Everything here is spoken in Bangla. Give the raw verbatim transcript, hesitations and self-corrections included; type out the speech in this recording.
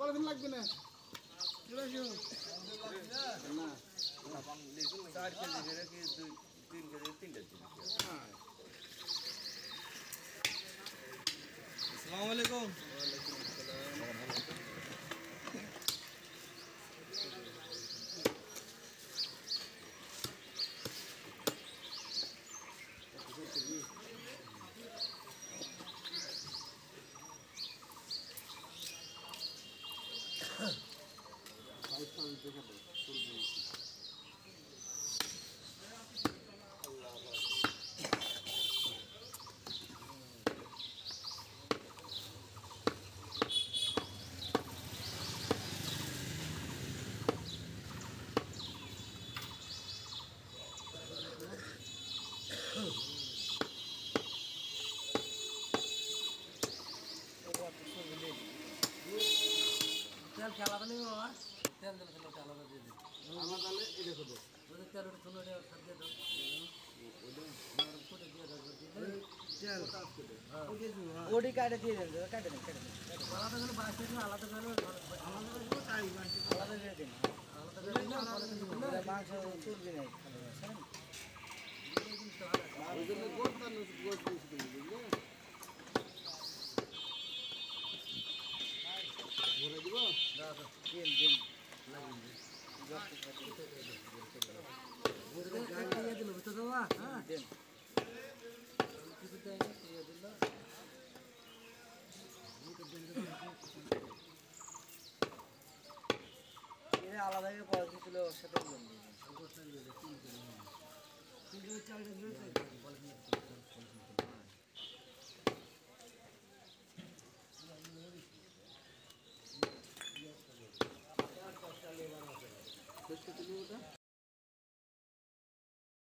পলিথিন লাগবে না চলে আসো না চার কেজি করে কি দুই তিন কেজি তিনটা দিন হ্যাঁ আসসালামু আলাইকুম ওয়ালাইকুম আসসালাম ফাইভ পাউন্ড দেখাবো চলবে তেল কি আলাদা নেই বাবা তেল দিলে খেলে ওটা আলাদা দিয়ে দিই আমার তাহলে এটা করবো ওদের তেল ওটা ছোটো ওটা খাদ দিয়ে দাও ফুটে দিয়ে দাও তেল ওটি কাটে দিয়ে দেন কাটে দেন কাটে দেন আলাদা করে বাঁশ দিন আলাদা করে আলাদা করে তাই মাংস আলাদা দিয়ে দিন আলাদা করে দিন মাংস চুলবি নাই ওই জন্য গোট তার গোট দিয়েছি বুঝলে ভরে দিব দিন দিন লাগিয়ে দিল বুঝতে দেওয়া হ্যাঁ দিন কিছু দেয় না দিয়ে দিল আলাদা পয়সা ছিল ওর সাথে শেষ করতে দিব ওটা